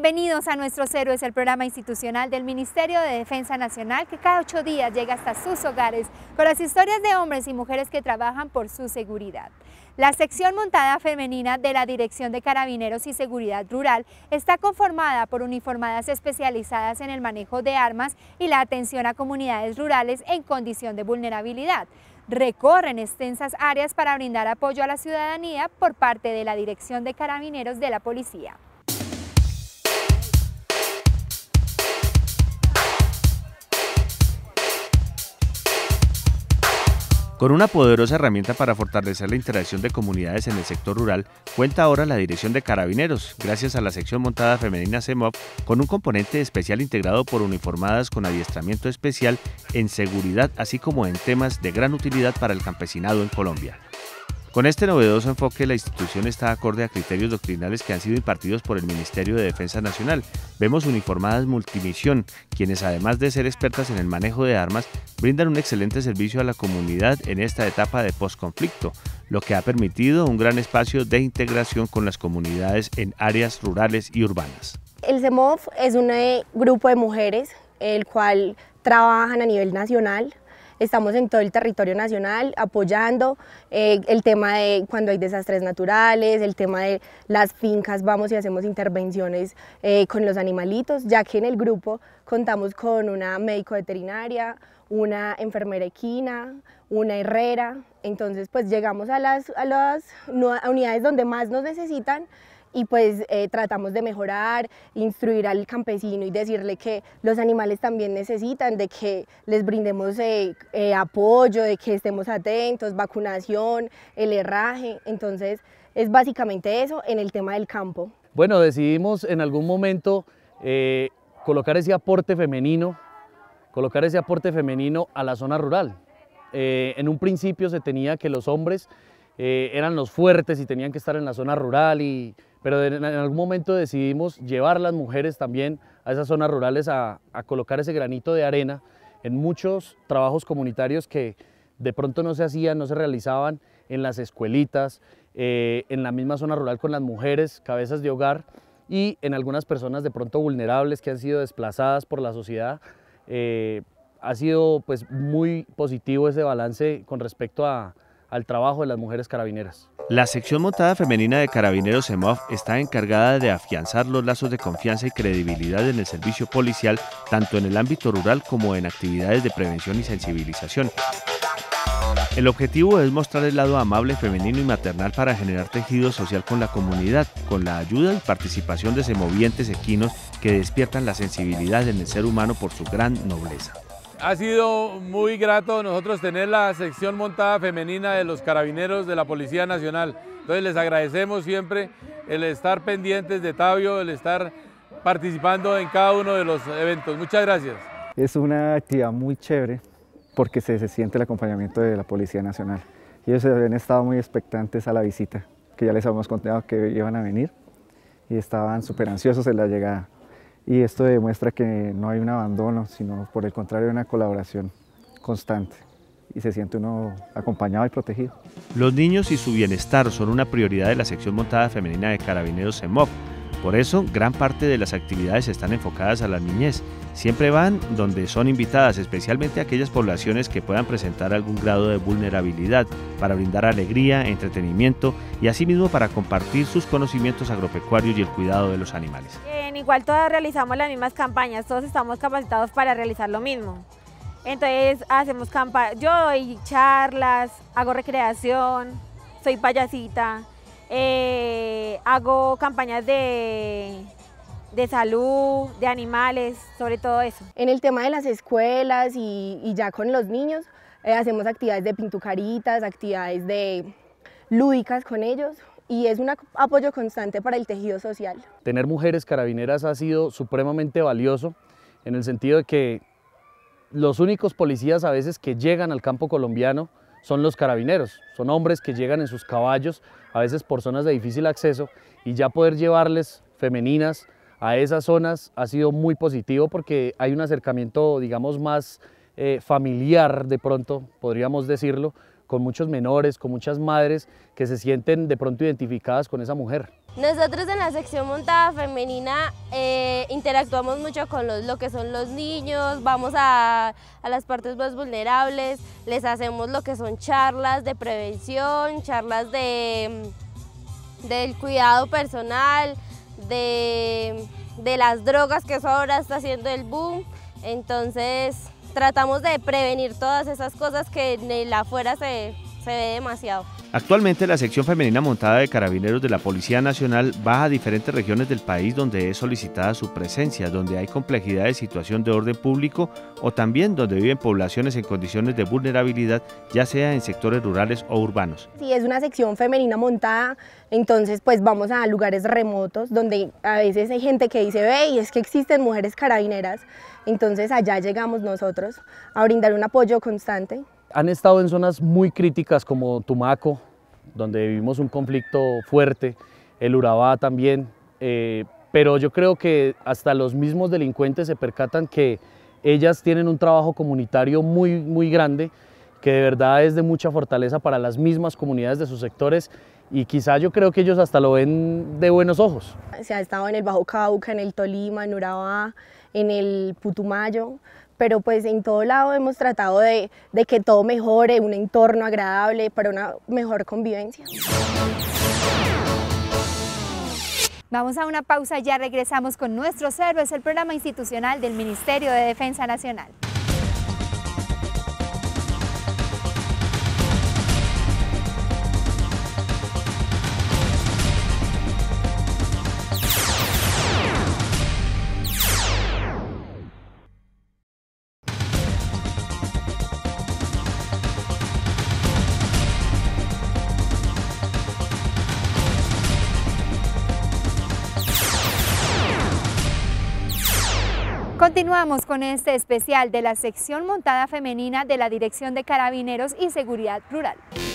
Bienvenidos a Nuestros Héroes, el programa institucional del Ministerio de Defensa Nacional que cada 8 días llega hasta sus hogares con las historias de hombres y mujeres que trabajan por su seguridad. La sección montada femenina de la Dirección de Carabineros y Seguridad Rural está conformada por uniformadas especializadas en el manejo de armas y la atención a comunidades rurales en condición de vulnerabilidad. Recorren extensas áreas para brindar apoyo a la ciudadanía por parte de la Dirección de Carabineros de la Policía. Con una poderosa herramienta para fortalecer la interacción de comunidades en el sector rural, cuenta ahora la Dirección de Carabineros, gracias a la sección montada femenina CEMOV, con un componente especial integrado por uniformadas con adiestramiento especial en seguridad, así como en temas de gran utilidad para el campesinado en Colombia. Con este novedoso enfoque, la institución está acorde a criterios doctrinales que han sido impartidos por el Ministerio de Defensa Nacional. Vemos uniformadas multimisión, quienes además de ser expertas en el manejo de armas, brindan un excelente servicio a la comunidad en esta etapa de posconflicto, lo que ha permitido un gran espacio de integración con las comunidades en áreas rurales y urbanas. El CEMOV es un grupo de mujeres, el cual trabajan a nivel nacional. Estamos en todo el territorio nacional apoyando el tema de cuando hay desastres naturales, el tema de las fincas, vamos y hacemos intervenciones con los animalitos, ya que en el grupo contamos con una médico veterinaria, una enfermera equina, una herrera. Entonces pues llegamos a las unidades donde más nos necesitan y pues tratamos de mejorar, instruir al campesino y decirle que los animales también necesitan de que les brindemos apoyo, de que estemos atentos, vacunación, el herraje. Entonces es básicamente eso en el tema del campo. Bueno, decidimos en algún momento colocar ese aporte femenino a la zona rural. En un principio se tenía que los hombres eran los fuertes y tenían que estar en la zona rural, pero en algún momento decidimos llevar a las mujeres también a esas zonas rurales a colocar ese granito de arena en muchos trabajos comunitarios que de pronto no se hacían, no se realizaban en las escuelitas, en la misma zona rural con las mujeres, cabezas de hogar y en algunas personas de pronto vulnerables que han sido desplazadas por la sociedad. Ha sido pues muy positivo ese balance con respecto al trabajo de las mujeres carabineras. La sección montada femenina de Carabineros CEMOV está encargada de afianzar los lazos de confianza y credibilidad en el servicio policial, tanto en el ámbito rural como en actividades de prevención y sensibilización. El objetivo es mostrar el lado amable, femenino y maternal para generar tejido social con la comunidad, con la ayuda y participación de semovientes equinos que despiertan la sensibilidad en el ser humano por su gran nobleza. Ha sido muy grato nosotros tener la sección montada femenina de los carabineros de la Policía Nacional. Entonces les agradecemos siempre el estar pendientes de Tabio, el estar participando en cada uno de los eventos. Muchas gracias. Es una actividad muy chévere porque se siente el acompañamiento de la Policía Nacional. Ellos habían estado muy expectantes a la visita, que ya les habíamos contado que iban a venir y estaban súper ansiosos en la llegada. Y esto demuestra que no hay un abandono, sino por el contrario una colaboración constante y se siente uno acompañado y protegido. Los niños y su bienestar son una prioridad de la sección montada femenina de Carabineros CEMOV. Por eso, gran parte de las actividades están enfocadas a la niñez. Siempre van donde son invitadas, especialmente aquellas poblaciones que puedan presentar algún grado de vulnerabilidad, para brindar alegría, entretenimiento y asimismo para compartir sus conocimientos agropecuarios y el cuidado de los animales. Igual todos realizamos las mismas campañas, todos estamos capacitados para realizar lo mismo. Entonces hacemos campañas, yo doy charlas, hago recreación, soy payasita, hago campañas de salud, de animales, sobre todo eso. En el tema de las escuelas y ya con los niños, hacemos actividades de pintucaritas, actividades lúdicas con ellos. Y es un apoyo constante para el tejido social. Tener mujeres carabineras ha sido supremamente valioso en el sentido de que los únicos policías a veces que llegan al campo colombiano son los carabineros, son hombres que llegan en sus caballos, a veces por zonas de difícil acceso, y ya poder llevarles femeninas a esas zonas ha sido muy positivo porque hay un acercamiento, digamos, más familiar de pronto, podríamos decirlo, con muchos menores, con muchas madres que se sienten de pronto identificadas con esa mujer. Nosotros en la sección montada femenina interactuamos mucho con lo que son los niños, vamos a las partes más vulnerables, les hacemos lo que son charlas de prevención, charlas del cuidado personal, de las drogas, que eso ahora está haciendo el boom. Entonces tratamos de prevenir todas esas cosas que en el afuera se ve demasiado. Actualmente la sección femenina montada de Carabineros de la Policía Nacional va a diferentes regiones del país donde es solicitada su presencia, donde hay complejidad de situación de orden público o también donde viven poblaciones en condiciones de vulnerabilidad, ya sea en sectores rurales o urbanos. Si es una sección femenina montada, entonces pues vamos a lugares remotos donde a veces hay gente que dice, ve, y es que existen mujeres carabineras, entonces allá llegamos nosotros a brindar un apoyo constante. Han estado en zonas muy críticas como Tumaco, donde vivimos un conflicto fuerte, el Urabá también, pero yo creo que hasta los mismos delincuentes se percatan que ellas tienen un trabajo comunitario muy grande, que de verdad es de mucha fortaleza para las mismas comunidades de sus sectores, y quizá yo creo que ellos hasta lo ven de buenos ojos. Se ha estado en el Bajo Cauca, en el Tolima, en Urabá, en el Putumayo, pero pues en todo lado hemos tratado de que todo mejore, un entorno agradable para una mejor convivencia. Vamos a una pausa, ya regresamos con Nuestros Héroes, el programa institucional del Ministerio de Defensa Nacional. Continuamos con este especial de la sección montada femenina de la Dirección de Carabineros y Seguridad Rural.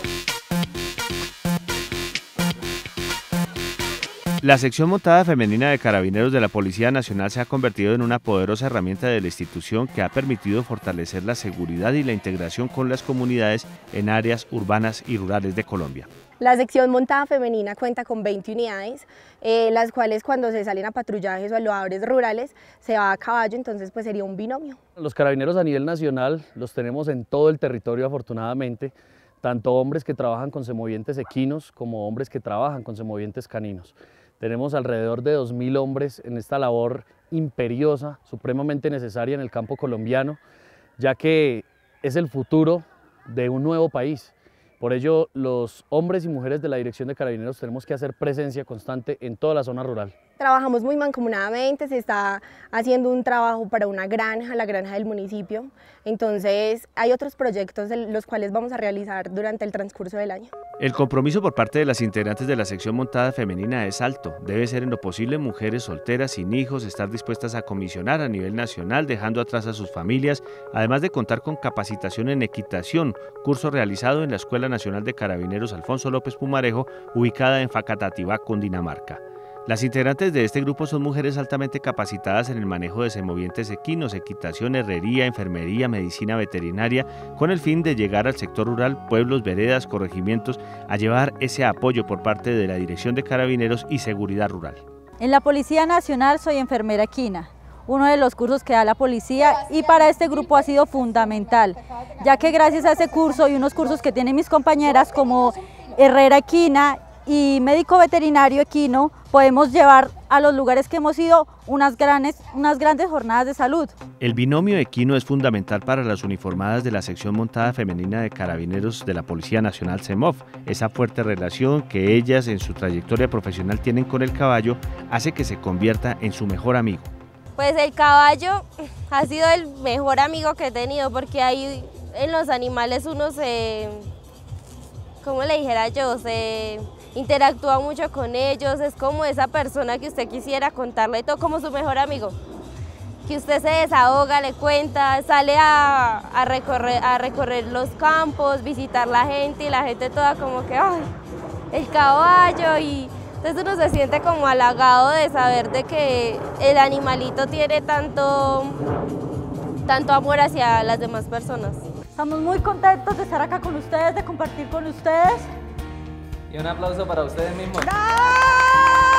La sección montada femenina de Carabineros de la Policía Nacional se ha convertido en una poderosa herramienta de la institución que ha permitido fortalecer la seguridad y la integración con las comunidades en áreas urbanas y rurales de Colombia. La sección montada femenina cuenta con 20 unidades, las cuales cuando se salen a patrullajes o a labores rurales se va a caballo, entonces pues sería un binomio. Los carabineros a nivel nacional los tenemos en todo el territorio afortunadamente, tanto hombres que trabajan con semovientes equinos como hombres que trabajan con semovientes caninos. Tenemos alrededor de 2000 hombres en esta labor imperiosa, supremamente necesaria en el campo colombiano, ya que es el futuro de un nuevo país. Por ello, los hombres y mujeres de la Dirección de Carabineros tenemos que hacer presencia constante en toda la zona rural. Trabajamos muy mancomunadamente, se está haciendo un trabajo para una granja, la granja del municipio, entonces hay otros proyectos los cuales vamos a realizar durante el transcurso del año. El compromiso por parte de las integrantes de la sección montada femenina es alto. Debe ser en lo posible mujeres solteras, sin hijos, estar dispuestas a comisionar a nivel nacional, dejando atrás a sus familias, además de contar con capacitación en equitación, curso realizado en la Escuela Nacional de Carabineros Alfonso López Pumarejo, ubicada en Facatativá, Cundinamarca. Las integrantes de este grupo son mujeres altamente capacitadas en el manejo de semovientes equinos, equitación, herrería, enfermería, medicina veterinaria, con el fin de llegar al sector rural, pueblos, veredas, corregimientos, a llevar ese apoyo por parte de la Dirección de Carabineros y Seguridad Rural. En la Policía Nacional soy enfermera equina, uno de los cursos que da la policía, y para este grupo ha sido fundamental, ya que gracias a ese curso y unos cursos que tienen mis compañeras como herrera equina y médico veterinario equino, podemos llevar a los lugares que hemos ido unas grandes jornadas de salud. El binomio equino es fundamental para las uniformadas de la sección montada femenina de Carabineros de la Policía Nacional CEMOF. Esa fuerte relación que ellas en su trayectoria profesional tienen con el caballo hace que se convierta en su mejor amigo. Pues el caballo ha sido el mejor amigo que he tenido, porque ahí en los animales uno ¿cómo le dijera yo? Se interactúa mucho con ellos, es como esa persona que usted quisiera contarle todo, como su mejor amigo, que usted se desahoga, le cuenta, sale a recorrer los campos, visitar la gente, y la gente toda como que, ¡ay, el caballo! Y entonces uno se siente como halagado de saber de que el animalito tiene tanto amor hacia las demás personas. Estamos muy contentos de estar acá con ustedes, de compartir con ustedes. Y un aplauso para ustedes mismos. ¡Bravo!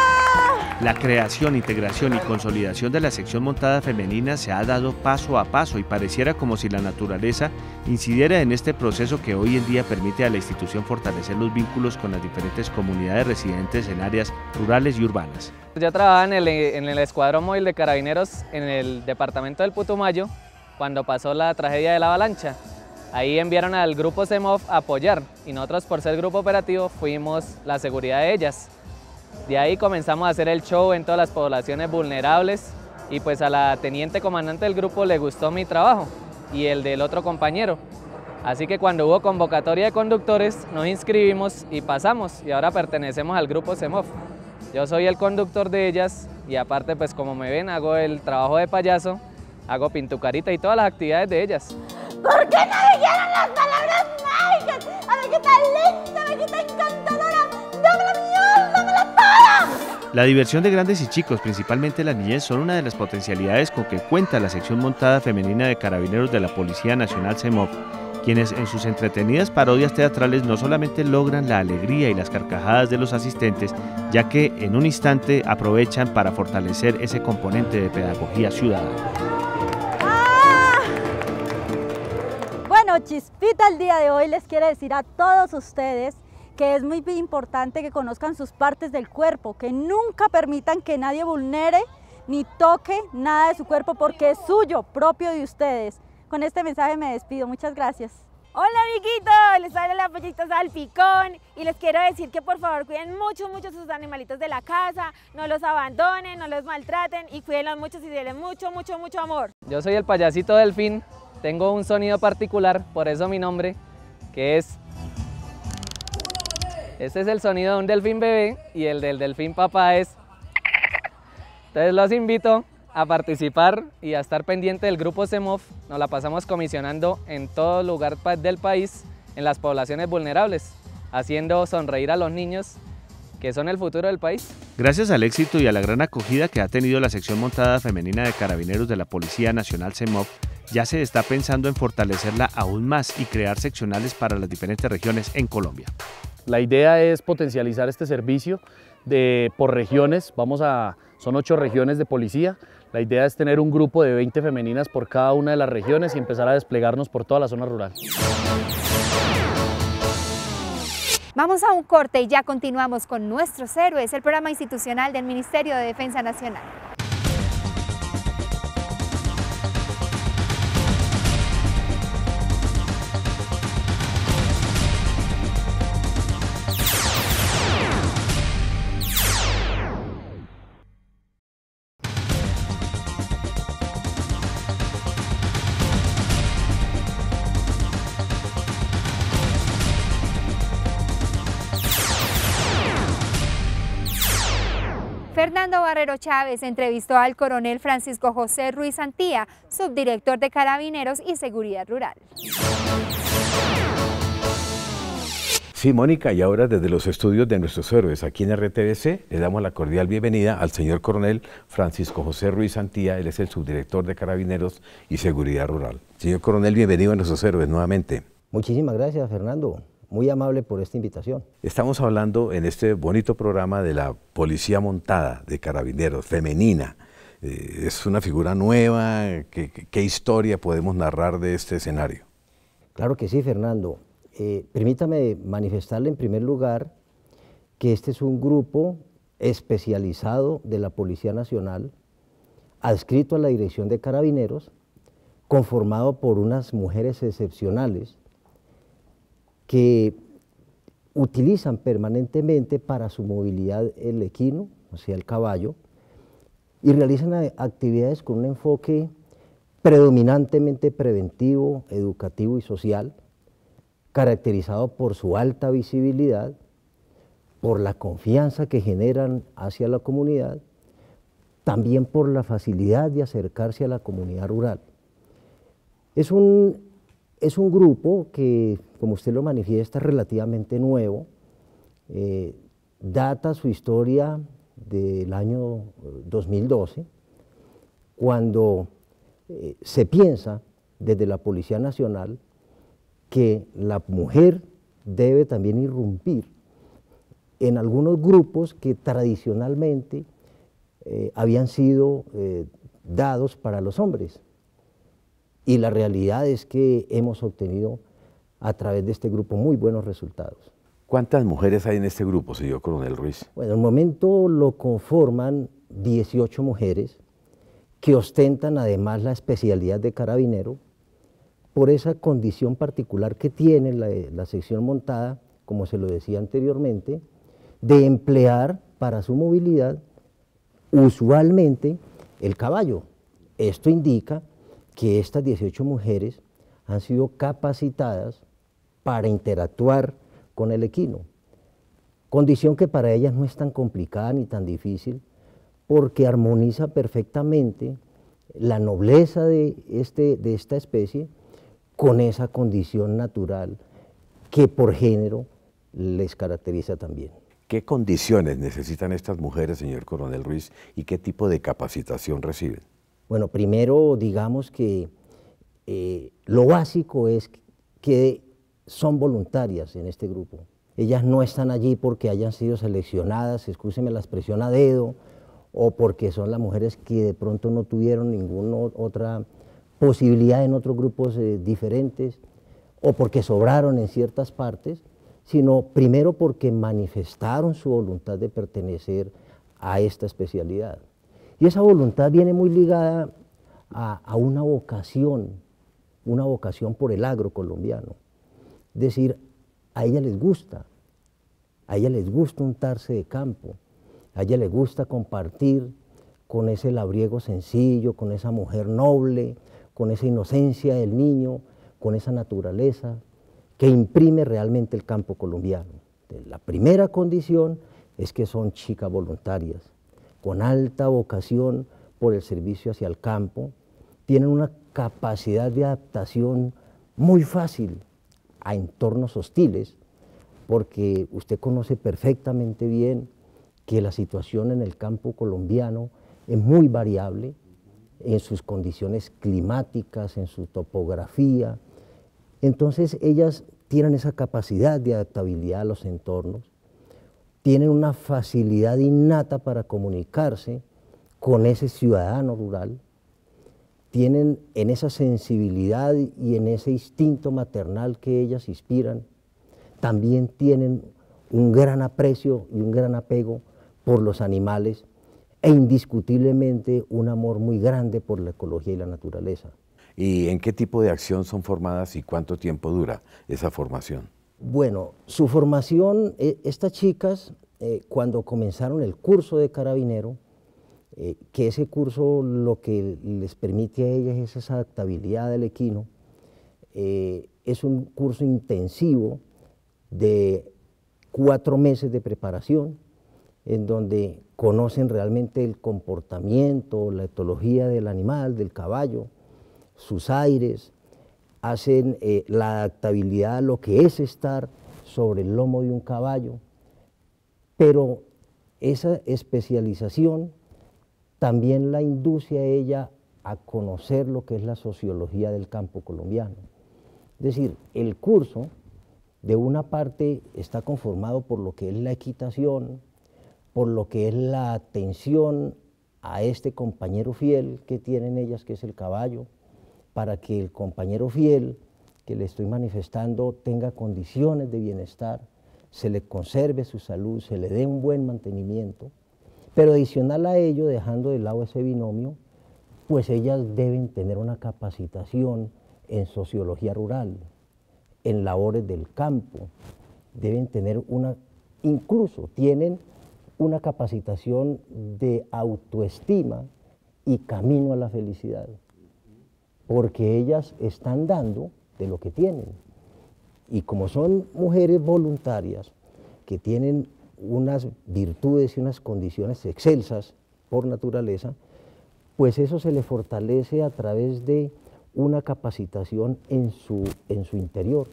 La creación, integración y consolidación de la sección montada femenina se ha dado paso a paso y pareciera como si la naturaleza incidiera en este proceso que hoy en día permite a la institución fortalecer los vínculos con las diferentes comunidades residentes en áreas rurales y urbanas. Yo trabajaba en el Escuadrón Móvil de Carabineros en el departamento del Putumayo cuando pasó la tragedia de la avalancha. Ahí enviaron al grupo CEMOF a apoyar y nosotros, por ser grupo operativo, fuimos la seguridad de ellas. De ahí comenzamos a hacer el show en todas las poblaciones vulnerables y pues a la teniente comandante del grupo le gustó mi trabajo y el del otro compañero. Así que cuando hubo convocatoria de conductores nos inscribimos y pasamos y ahora pertenecemos al grupo CEMOF. Yo soy el conductor de ellas y aparte pues como me ven hago el trabajo de payaso, hago pintucarita y todas las actividades de ellas. ¿Por qué no dijeron las palabras mágicas? A ver qué tan linda, a ver qué tan encantadora. ¡Dámela miel, dámela toda! La diversión de grandes y chicos, principalmente la niñez, son una de las potencialidades con que cuenta la sección montada femenina de Carabineros de la Policía Nacional CEMOF, quienes en sus entretenidas parodias teatrales no solamente logran la alegría y las carcajadas de los asistentes, ya que en un instante aprovechan para fortalecer ese componente de pedagogía ciudadana. Bueno, Chispita el día de hoy les quiere decir a todos ustedes que es muy importante que conozcan sus partes del cuerpo, que nunca permitan que nadie vulnere ni toque nada de su cuerpo porque es suyo, propio de ustedes. Con este mensaje me despido, muchas gracias. Hola amiguitos, les habla la Pollita Salpicón y les quiero decir que por favor cuiden mucho sus animalitos de la casa, no los abandonen, no los maltraten y cuídenlos mucho y denles mucho amor. Yo soy el payasito delfín, tengo un sonido particular, por eso mi nombre, que es... Este es el sonido de un delfín bebé y el del delfín papá es... Entonces los invito a participar y a estar pendiente del grupo CEMOF. Nos la pasamos comisionando en todo lugar del país, en las poblaciones vulnerables, haciendo sonreír a los niños, que son el futuro del país. Gracias al éxito y a la gran acogida que ha tenido la sección montada femenina de Carabineros de la Policía Nacional CEMOF, ya se está pensando en fortalecerla aún más y crear seccionales para las diferentes regiones en Colombia. La idea es potencializar este servicio por regiones, son 8 regiones de policía. La idea es tener un grupo de 20 femeninas por cada una de las regiones y empezar a desplegarnos por toda la zona rural. Vamos a un corte y ya continuamos con Nuestros Héroes, el programa institucional del Ministerio de Defensa Nacional. Fernando Barrero Chávez entrevistó al coronel Francisco José Ruiz Santía, subdirector de Carabineros y Seguridad Rural. Sí, Mónica, y ahora desde los estudios de Nuestros Héroes aquí en RTBC le damos la cordial bienvenida al señor coronel Francisco José Ruiz Santía, él es el subdirector de Carabineros y Seguridad Rural. Señor coronel, bienvenido a Nuestros Héroes nuevamente. Muchísimas gracias, Fernando. Muy amable por esta invitación. Estamos hablando en este bonito programa de la Policía Montada de Carabineros, femenina. Es una figura nueva. ¿Qué historia podemos narrar de este escenario? Claro que sí, Fernando. Permítame manifestarle en primer lugar que este es un grupo especializado de la Policía Nacional, adscrito a la Dirección de Carabineros, conformado por unas mujeres excepcionales que utilizan permanentemente para su movilidad el equino, o sea el caballo, y realizan actividades con un enfoque predominantemente preventivo, educativo y social, caracterizado por su alta visibilidad, por la confianza que generan hacia la comunidad, también por la facilidad de acercarse a la comunidad rural. Es un grupo que, como usted lo manifiesta, es relativamente nuevo, data su historia del año 2012, cuando se piensa desde la Policía Nacional que la mujer debe también irrumpir en algunos grupos que tradicionalmente habían sido dados para los hombres. Y la realidad es que hemos obtenido a través de este grupo muy buenos resultados. ¿Cuántas mujeres hay en este grupo, señor Coronel Ruiz? Bueno, en el momento lo conforman 18 mujeres que ostentan además la especialidad de carabinero por esa condición particular que tiene la sección montada, como se lo decía anteriormente, de emplear para su movilidad usualmente el caballo. Esto indica que estas 18 mujeres han sido capacitadas para interactuar con el equino, condición que para ellas no es tan complicada ni tan difícil, porque armoniza perfectamente la nobleza de esta especie con esa condición natural que por género les caracteriza también. ¿Qué condiciones necesitan estas mujeres, señor Coronel Ruiz, y qué tipo de capacitación reciben? Bueno, primero digamos que lo básico es que son voluntarias en este grupo. Ellas no están allí porque hayan sido seleccionadas, excúseme la expresión, a dedo, o porque son las mujeres que de pronto no tuvieron ninguna otra posibilidad en otros grupos diferentes, o porque sobraron en ciertas partes, sino primero porque manifestaron su voluntad de pertenecer a esta especialidad. Y esa voluntad viene muy ligada a una vocación por el agro colombiano. Es decir, a ella les gusta untarse de campo, a ella les gusta compartir con ese labriego sencillo, con esa mujer noble, con esa inocencia del niño, con esa naturaleza que imprime realmente el campo colombiano. La primera condición es que son chicas voluntarias, con alta vocación por el servicio hacia el campo, tienen una capacidad de adaptación muy fácil a entornos hostiles, porque usted conoce perfectamente bien que la situación en el campo colombiano es muy variable en sus condiciones climáticas, en su topografía. Entonces ellas tienen esa capacidad de adaptabilidad a los entornos, tienen una facilidad innata para comunicarse con ese ciudadano rural, tienen en esa sensibilidad y en ese instinto maternal que ellas inspiran, también tienen un gran aprecio y un gran apego por los animales e indiscutiblemente un amor muy grande por la ecología y la naturaleza. ¿Y en qué tipo de acción son formadas y cuánto tiempo dura esa formación? Bueno, su formación, estas chicas, cuando comenzaron el curso de carabinero, que ese curso lo que les permite a ellas es esa adaptabilidad del equino, es un curso intensivo de 4 meses de preparación, en donde conocen realmente el comportamiento, la etología del animal, del caballo, sus aires, hacen la adaptabilidad a lo que es estar sobre el lomo de un caballo, pero esa especialización también la induce a ella a conocer lo que es la sociología del campo colombiano. Es decir, el curso de una parte está conformado por lo que es la equitación, por lo que es la atención a este compañero fiel que tienen ellas, que es el caballo, para que el compañero fiel que le estoy manifestando tenga condiciones de bienestar, se le conserve su salud, se le dé un buen mantenimiento, pero adicional a ello, dejando de lado ese binomio, pues ellas deben tener una capacitación en sociología rural, en labores del campo, deben tener incluso tienen una capacitación de autoestima y camino a la felicidad, porque ellas están dando de lo que tienen. Y como son mujeres voluntarias que tienen unas virtudes y unas condiciones excelsas por naturaleza, pues eso se le fortalece a través de una capacitación en su interior.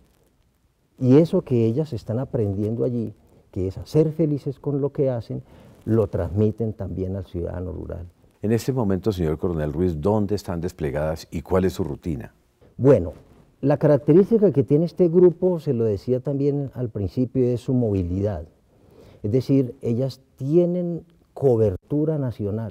Y eso que ellas están aprendiendo allí, que es a ser felices con lo que hacen, lo transmiten también al ciudadano rural. En este momento, señor Coronel Ruiz, ¿dónde están desplegadas y cuál es su rutina? Bueno, la característica que tiene este grupo, se lo decía también al principio, es su movilidad. Es decir, ellas tienen cobertura nacional.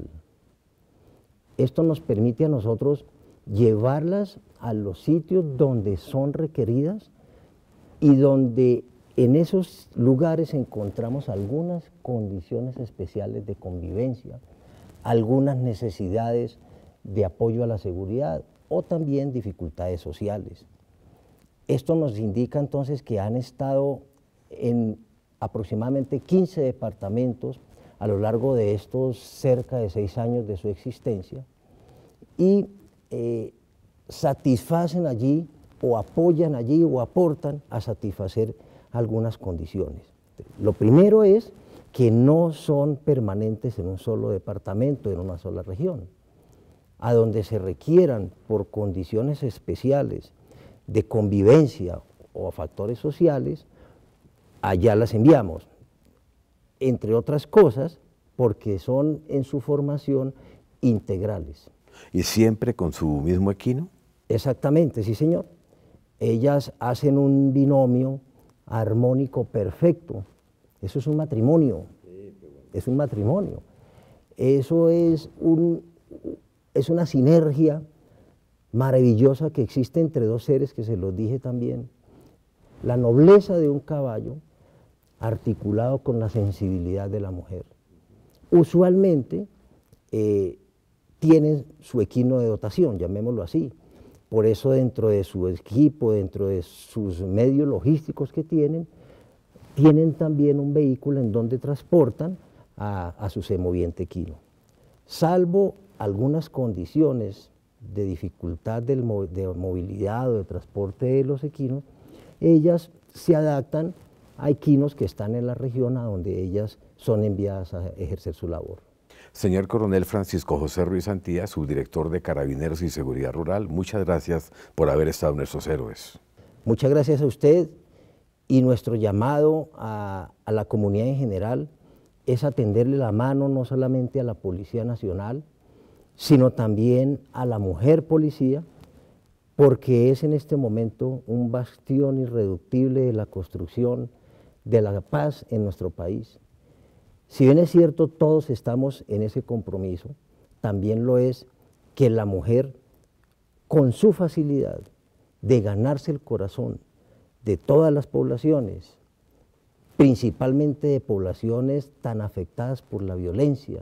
Esto nos permite a nosotros llevarlas a los sitios donde son requeridas y donde en esos lugares encontramos algunas condiciones especiales de convivencia, algunas necesidades de apoyo a la seguridad o también dificultades sociales. Esto nos indica entonces que han estado en aproximadamente 15 departamentos a lo largo de estos cerca de 6 años de su existencia y satisfacen allí o apoyan allí o aportan a satisfacer algunas condiciones. Lo primero es que no son permanentes en un solo departamento, en una sola región. A donde se requieran por condiciones especiales de convivencia o factores sociales, allá las enviamos, entre otras cosas, porque son en su formación integrales. ¿Y siempre con su mismo equino? Exactamente, sí señor. Ellas hacen un binomio armónico perfecto. Eso es un matrimonio, es un matrimonio. Eso es una sinergia maravillosa que existe entre dos seres, que se los dije también. La nobleza de un caballo articulado con la sensibilidad de la mujer. Usualmente tienen su equino de dotación, llamémoslo así. Por eso dentro de su equipo, dentro de sus medios logísticos que tienen también un vehículo en donde transportan a su semoviente equino. Salvo algunas condiciones de dificultad de movilidad o de transporte de los equinos, ellas se adaptan a equinos que están en la región a donde ellas son enviadas a ejercer su labor. Señor Coronel Francisco José Ruiz Santía, subdirector de Carabineros y Seguridad Rural, muchas gracias por haber estado en Nuestros Héroes. Muchas gracias a usted, y nuestro llamado a la comunidad en general es atenderle la mano no solamente a la Policía Nacional, sino también a la mujer policía, porque es en este momento un bastión irreductible de la construcción de la paz en nuestro país. Si bien es cierto, todos estamos en ese compromiso, también lo es que la mujer, con su facilidad de ganarse el corazón de todas las poblaciones, principalmente de poblaciones tan afectadas por la violencia,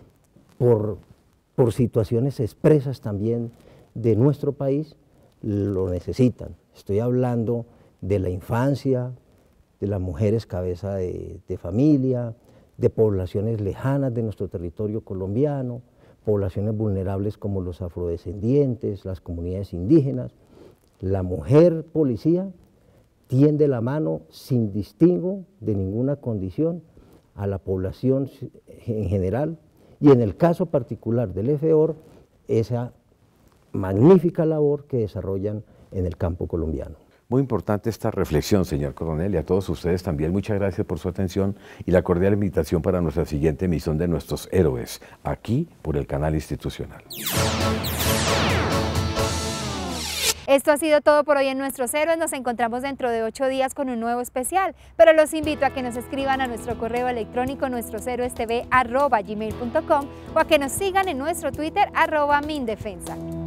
por situaciones expresas también de nuestro país, lo necesitan. Estoy hablando de la infancia, de las mujeres cabeza de familia, de poblaciones lejanas de nuestro territorio colombiano, poblaciones vulnerables como los afrodescendientes, las comunidades indígenas. La mujer policía tiende la mano sin distingo de ninguna condición a la población en general, y en el caso particular del EFEOR, esa magnífica labor que desarrollan en el campo colombiano. Muy importante esta reflexión, señor Coronel, y a todos ustedes también muchas gracias por su atención y la cordial invitación para nuestra siguiente emisión de Nuestros Héroes, aquí por el canal institucional. Esto ha sido todo por hoy en Nuestros Héroes. Nos encontramos dentro de 8 días con un nuevo especial, pero los invito a que nos escriban a nuestro correo electrónico nuestroshéroestv@gmail.com o a que nos sigan en nuestro Twitter @mindefensa.